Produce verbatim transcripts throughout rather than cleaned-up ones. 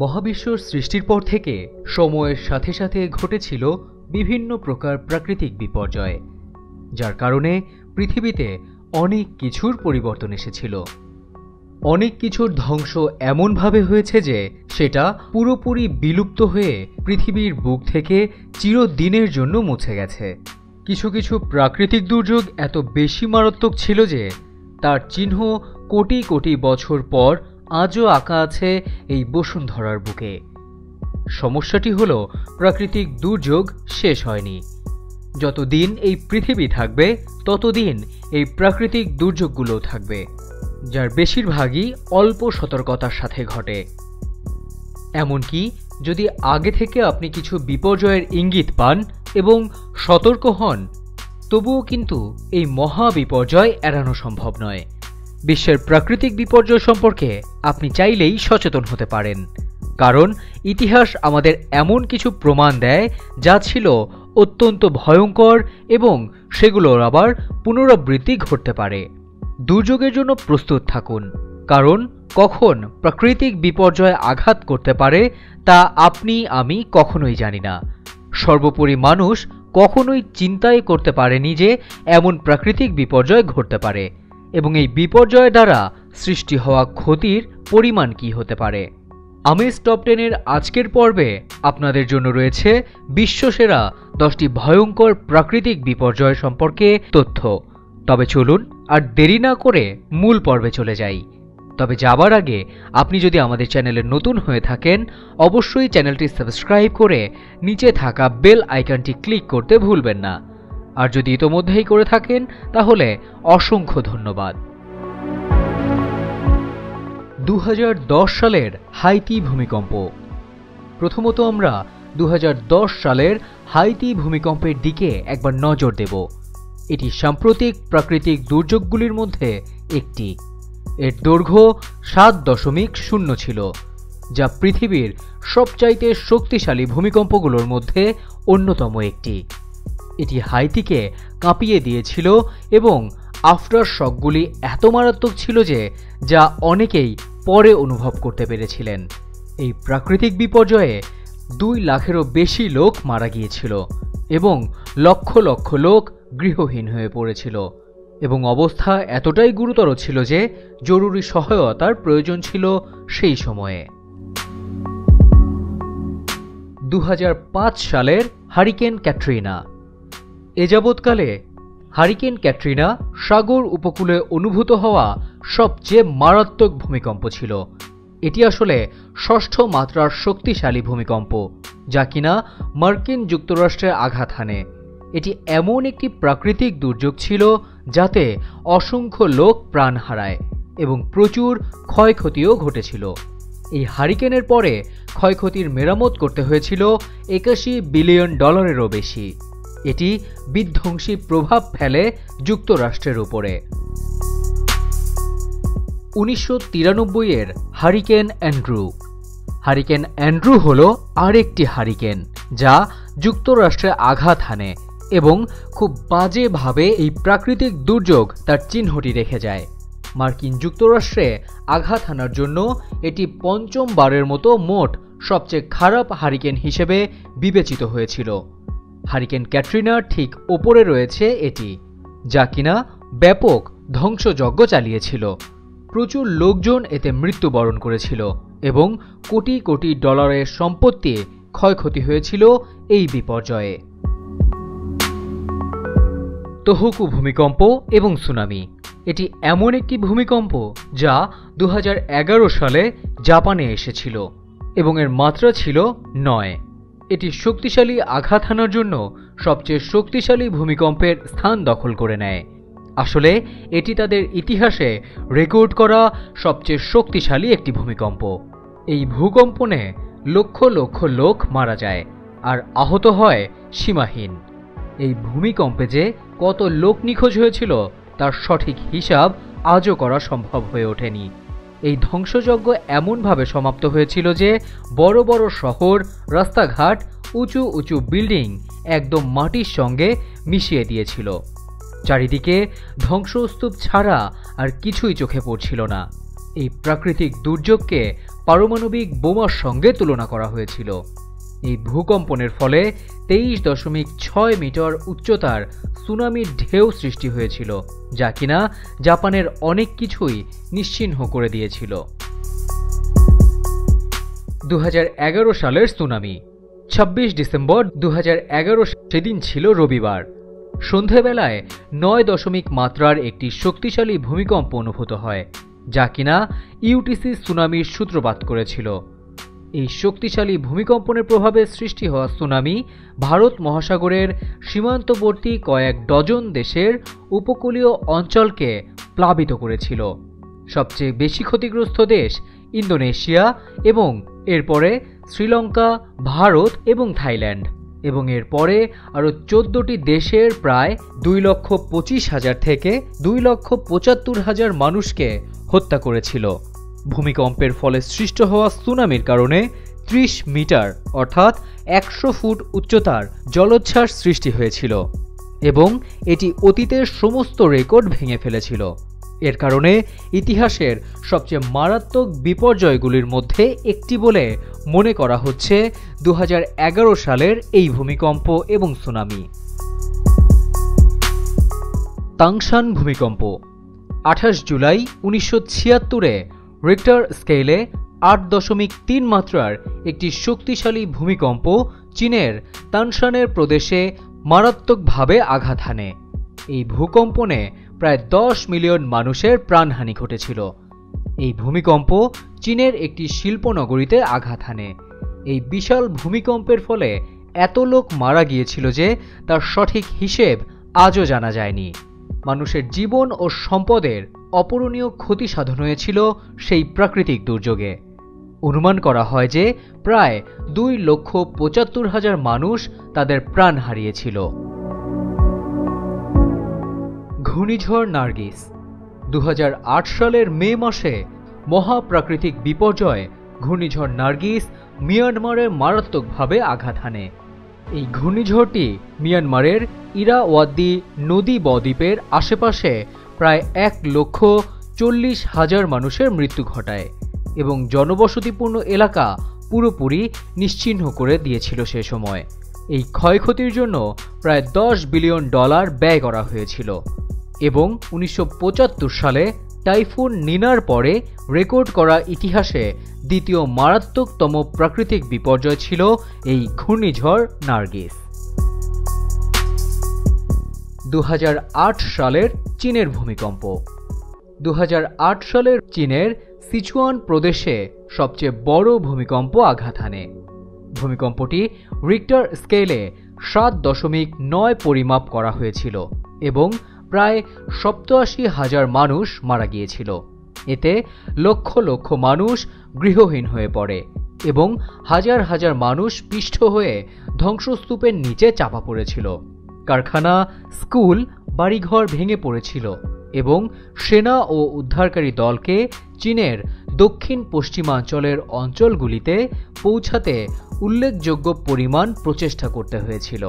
মহাবিশ্বর সৃষ্টির পর থেকে সময়ের সাথে সাথে ঘটেছিল বিভিন্ন প্রকার প্রাকৃতিক বিপর্যয়, যার কারণে পৃথিবীতে অনেক কিছুর পরিবর্তন এসেছিল। অনেক কিছুর ধ্বংস এমনভাবে হয়েছে যে সেটা পুরোপুরি বিলুপ্ত হয়ে পৃথিবীর বুক থেকে চিরদিনের জন্য মুছে গেছে। কিছু কিছু প্রাকৃতিক দুর্যোগ এত বেশি মারাত্মক ছিল যে তার চিহ্ন কোটি কোটি বছর পর আজও আঁকা আছে এই বসুন্ধরার বুকে। সমস্যাটি হলো প্রাকৃতিক দুর্যোগ শেষ হয়নি। যতদিন এই পৃথিবী থাকবে ততদিন এই প্রাকৃতিক দুর্যোগগুলো থাকবে, যার বেশিরভাগই অল্প সতর্কতার সাথে ঘটে। এমনকি যদি আগে থেকে আপনি কিছু বিপর্যয়ের ইঙ্গিত পান এবং সতর্ক হন, তবুও কিন্তু এই মহা বিপর্যয় এড়ানো সম্ভব নয়। বিশ্বের প্রাকৃতিক বিপর্যয় সম্পর্কে আপনি চাইলেই সচেতন হতে পারেন, কারণ ইতিহাস আমাদের এমন কিছু প্রমাণ দেয় যা ছিল অত্যন্ত ভয়ঙ্কর এবং সেগুলোর আবার পুনরাবৃত্তি ঘটতে পারে। দুর্যোগের জন্য প্রস্তুত থাকুন, কারণ কখন প্রাকৃতিক বিপর্যয় আঘাত করতে পারে তা আপনি আমি কখনোই জানি না। সর্বোপরি মানুষ কখনোই চিন্তাই করতে পারেনি যে এমন প্রাকৃতিক বিপর্যয় ঘটতে পারে এবং এই বিপর্যয়ের দ্বারা সৃষ্টি হওয়া ক্ষতির পরিমাণ কি হতে পারে। আমেজ টপ টেনের আজকের পর্বে আপনাদের জন্য রয়েছে বিশ্বসেরা দশটি ভয়ঙ্কর প্রাকৃতিক বিপর্যয় সম্পর্কে তথ্য। তবে চলুন আর দেরি না করে মূল পর্বে চলে যাই। তবে যাবার আগে আপনি যদি আমাদের চ্যানেলে নতুন হয়ে থাকেন, অবশ্যই চ্যানেলটি সাবস্ক্রাইব করে নিচে থাকা বেল আইকনটি ক্লিক করতে ভুলবেন না। আর যদি ইতোমধ্যেই করে থাকেন তাহলে অসংখ্য ধন্যবাদ। দু হাজার দশ সালের হাইতি ভূমিকম্প। প্রথমত আমরা দু হাজার দশ সালের হাইতি ভূমিকম্পের দিকে একবার নজর দেব। এটি সাম্প্রতিক প্রাকৃতিক দুর্যোগগুলির মধ্যে একটি। এর দৈর্ঘ্য সাত দশমিক শূন্য ছিল, যা পৃথিবীর সবচাইতে শক্তিশালী ভূমিকম্পগুলোর মধ্যে অন্যতম একটি। এটি হাইতিকে কাঁপিয়ে দিয়েছিল এবং আফটার শকগুলি এত মারাত্মক ছিল যে যা অনেকেই পরে অনুভব করতে পেরেছিলেন। এই প্রাকৃতিক বিপর্যয়ে দুই লাখেরও বেশি লোক মারা গিয়েছিল এবং লক্ষ লক্ষ লোক গৃহহীন হয়ে পড়েছিল এবং অবস্থা এতটাই গুরুতর ছিল যে জরুরি সহায়তার প্রয়োজন ছিল সেই সময়ে। দু হাজার পাঁচ সালের হারিকেন ক্যাটরিনা। এ যাবৎকালে হারিকেন ক্যাটরিনা সাগর উপকূলে অনুভূত হওয়া সবচেয়ে মারাত্মক ভূমিকম্প ছিল। এটি আসলে ষষ্ঠ মাত্রার শক্তিশালী ভূমিকম্প, যা কিনা মার্কিন যুক্তরাষ্ট্রে আঘাত হানে। এটি এমন একটি প্রাকৃতিক দুর্যোগ ছিল যাতে অসংখ্য লোক প্রাণ হারায় এবং প্রচুর ক্ষয়ক্ষতিও ঘটেছিল। এই হারিকেনের পরে ক্ষয়ক্ষতির মেরামত করতে হয়েছিল একাশি বিলিয়ন ডলারেরও বেশি। এটি বিধ্বংসী প্রভাব ফেলে যুক্তরাষ্ট্রের উপরে। উনিশশো তিরানব্বই এর হারিকেন অ্যান্ড্রু। হারিকেন অ্যান্ড্রু হল আরেকটি হারিকেন যা যুক্তরাষ্ট্রে আঘাত হানে এবং খুব বাজেভাবে এই প্রাকৃতিক দুর্যোগ তার চিহ্নটি রেখে যায়। মার্কিন যুক্তরাষ্ট্রে আঘাত হানার জন্য এটি পঞ্চমবারের মতো মোট সবচেয়ে খারাপ হারিকেন হিসেবে বিবেচিত হয়েছিল। হারিকেন ক্যাটরিনার ঠিক ওপরে রয়েছে এটি, যা কিনা ব্যাপক ধ্বংসযজ্ঞ চালিয়েছিল। প্রচুর লোকজন এতে মৃত্যুবরণ করেছিল এবং কোটি কোটি ডলারের সম্পত্তি ক্ষয়ক্ষতি হয়েছিল এই বিপর্যয়ে। তোহোকু ভূমিকম্প এবং সুনামি। এটি এমন একটি ভূমিকম্প যা দু হাজার এগারো সালে জাপানে এসেছিল এবং এর মাত্রা ছিল নয়। এটি শক্তিশালী আঘাত হানার জন্য সবচেয়ে শক্তিশালী ভূমিকম্পের স্থান দখল করে নেয়। আসলে এটি তাদের ইতিহাসে রেকর্ড করা সবচেয়ে শক্তিশালী একটি ভূমিকম্প। এই ভূকম্পনে লক্ষ লক্ষ লোক মারা যায় আর আহত হয় সীমাহীন। এই ভূমিকম্পে যে কত লোক নিখোঁজ হয়েছিল তার সঠিক হিসাব আজও করা সম্ভব হয়ে ওঠেনি। এই ধ্বংসযজ্ঞ এমনভাবে সমাপ্ত হয়েছিল যে বড় বড় শহর, রাস্তাঘাট, উঁচু উঁচু বিল্ডিং একদম মাটির সঙ্গে মিশিয়ে দিয়েছিল। চারিদিকে ধ্বংসস্তূপ ছাড়া আর কিছুই চোখে পড়ছিল না। এই প্রাকৃতিক দুর্যোগকে পারমাণবিক বোমার সঙ্গে তুলনা করা হয়েছিল। এই ভূকম্পনের ফলে তেইশ দশমিক ছয় মিটার উচ্চতার সুনামির ঢেউ সৃষ্টি হয়েছিল, যা কিনা জাপানের অনেক কিছুই নিশ্চিহ্ন করে দিয়েছিল। দু হাজার এগারো সালের সুনামি। ছাব্বিশ ডিসেম্বর দু হাজার এগারো সেদিন ছিল রবিবার। সন্ধেবেলায় নয় দশমিক মাত্রার একটি শক্তিশালী ভূমিকম্প অনুভূত হয়, যা কিনা ইউটিসি সুনামির সূত্রপাত করেছিল। এই শক্তিশালী ভূমিকম্পনের প্রভাবে সৃষ্টি হওয়া সুনামি ভারত মহাসাগরের সীমান্তবর্তী কয়েক ডজন দেশের উপকূলীয় অঞ্চলকে প্লাবিত করেছিল। সবচেয়ে বেশি ক্ষতিগ্রস্ত দেশ ইন্দোনেশিয়া এবং এরপরে শ্রীলঙ্কা, ভারত এবং থাইল্যান্ড, এবং এরপরে আরও চোদ্দটি দেশের প্রায় দুই লক্ষ পঁচিশ হাজার থেকে দুই লক্ষ পঁচাত্তর হাজার মানুষকে হত্যা করেছিল। ভূমিকম্পের ফলে সৃষ্ট হওয়া সুনামির কারণে ত্রিশ মিটার অর্থাৎ একশো ফুট উচ্চতার জলোচ্ছ্বাস সৃষ্টি হয়েছিল এবং এটি অতীতের সমস্ত রেকর্ড ভেঙে ফেলেছিল। এর কারণে ইতিহাসের সবচেয়ে মারাত্মক বিপর্যয়গুলির মধ্যে একটি বলে মনে করা হচ্ছে দু হাজার এগারো সালের এই ভূমিকম্প এবং সুনামি। তাংশান ভূমিকম্প। আঠাশ জুলাই উনিশশো ছিয়াত্তরে রিক্টার স্কেলে আট দশমিক তিন মাত্রার একটি শক্তিশালী ভূমিকম্প চীনের তানশানের প্রদেশে মারাত্মকভাবে আঘাত হানে। এই ভূকম্পনে প্রায় দশ মিলিয়ন মানুষের প্রাণহানি ঘটেছিল। এই ভূমিকম্প চীনের একটি শিল্পনগরীতে আঘাত হানে। এই বিশাল ভূমিকম্পের ফলে এত লোক মারা গিয়েছিল যে তার সঠিক হিসেব আজও জানা যায়নি। মানুষের জীবন ও সম্পদের অপূরণীয় ক্ষতি সাধন হয়েছিল সেই প্রাকৃতিক দুর্যোগে। অনুমান করা হয় যে প্রায় দুই লক্ষ পঁচাত্তর হাজার মানুষ তাদের প্রাণ হারিয়েছিল। ঘূর্ণিঝড় নার্গিস। দু হাজার আট সালের মে মাসে মহাপ্রাকৃতিক বিপর্যয় ঘূর্ণিঝড় নার্গিস মিয়ানমারে মারাত্মকভাবে আঘাত হানে। এই ঘূর্ণিঝড়টি মিয়ানমারের ইরাওয়াদি নদী বদ্বীপের আশেপাশে প্রায় এক লক্ষ চল্লিশ হাজার মানুষের মৃত্যু ঘটায় এবং জনবসতিপূর্ণ এলাকা পুরোপুরি নিশ্চিহ্ন করে দিয়েছিল সে সময়। এই ক্ষয়ক্ষতির জন্য প্রায় দশ বিলিয়ন ডলার ব্যয় করা হয়েছিল এবং উনিশশো পঁচাত্তর সালে টাইফুন নিনার পরে রেকর্ড করা ইতিহাসে দ্বিতীয় মারাত্মকতম প্রাকৃতিক বিপর্যয় ছিল এই ঘূর্ণিঝড় নার্গিস। দু হাজার আট সালের চীনের ভূমিকম্প। দু হাজার আট সালের চীনের সিচুয়ান প্রদেশে সবচেয়ে বড় ভূমিকম্প আঘাত হানে। ভূমিকম্পটি রিক্টার স্কেলে সাত দশমিক নয় পরিমাপ করা হয়েছিল এবং প্রায় সপ্তাশি হাজার মানুষ মারা গিয়েছিল। এতে লক্ষ লক্ষ মানুষ গৃহহীন হয়ে পড়ে এবং হাজার হাজার মানুষ পিষ্ট হয়ে ধ্বংসস্তূপের নিচে চাপা পড়েছিল। কারখানা, স্কুল, বাড়িঘর ভেঙে পড়েছিল এবং সেনা ও উদ্ধারকারী দলকে চীনের দক্ষিণ পশ্চিমাঞ্চলের অঞ্চলগুলিতে পৌঁছাতে উল্লেখযোগ্য পরিমাণ প্রচেষ্টা করতে হয়েছিল।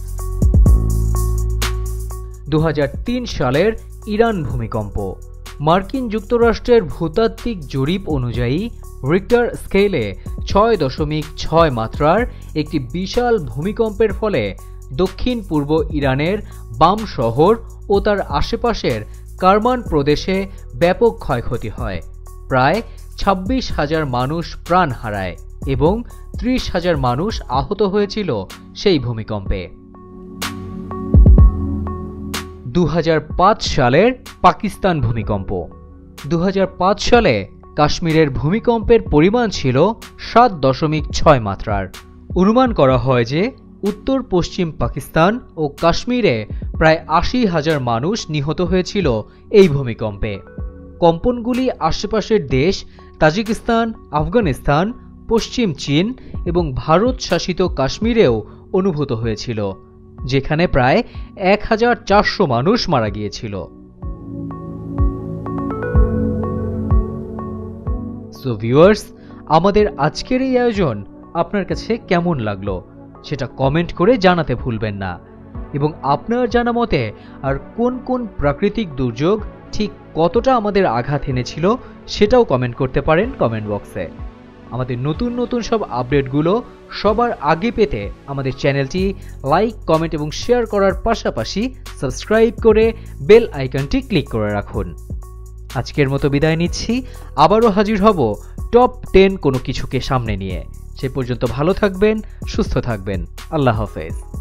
দু হাজার তিন সালের ইরান ভূমিকম্প। মার্কিন যুক্তরাষ্ট্রের ভূতাত্ত্বিক জরিপ অনুযায়ী রিক্টার স্কেলে ছয় দশমিক ছয় মাত্রার একটি বিশাল ভূমিকম্পের ফলে দক্ষিণ পূর্ব ইরানের বাম শহর ও তার আশেপাশের কারমান প্রদেশে ব্যাপক ক্ষয়ক্ষতি হয়। প্রায় ছাব্বিশ হাজার মানুষ প্রাণ হারায় এবং ত্রিশ হাজার মানুষ আহত হয়েছিল সেই ভূমিকম্পে। দু হাজার পাঁচ সালের পাকিস্তান ভূমিকম্প। দু হাজার পাঁচ সালে কাশ্মীরের ভূমিকম্পের পরিমাণ ছিল সাত দশমিক ছয় মাত্রার। অনুমান করা হয় যে উত্তর পশ্চিম পাকিস্তান ও কাশ্মীরে প্রায় আশি হাজার মানুষ নিহত হয়েছিল এই ভূমিকম্পে। কম্পনগুলি আশেপাশের দেশ তাজিকিস্তান, আফগানিস্তান, পশ্চিম চীন এবং ভারত শাসিত কাশ্মীরেও অনুভূত হয়েছিল, যেখানে প্রায় এক হাজার চারশো মানুষ মারা গিয়েছিল। সো ভিউয়ার্স, আমাদের আজকের এই আয়োজন আপনার কাছে কেমন লাগলো সেটা কমেন্ট করে জানাতে ভুলবেন না, এবং আপনার জানা মতে আর কোন কোন প্রাকৃতিক দুর্যোগ ঠিক কতটা আমাদের আঘাত এনেছিল সেটাও কমেন্ট করতে পারেন কমেন্ট বক্সে। আমাদের নতুন নতুন সব আপডেটগুলো সবার আগে পেতে আমাদের চ্যানেলটি লাইক, কমেন্ট এবং শেয়ার করার পাশাপাশি সাবস্ক্রাইব করে বেল আইকনটি ক্লিক করে রাখুন। আজকের মতো বিদায় নিচ্ছি, আবারও হাজির হব টপ টেন কোনো কিছুকে সামনে নিয়ে। সে পর্যন্ত ভালো থাকবেন, সুস্থ থাকবেন। আল্লাহ হাফেজ।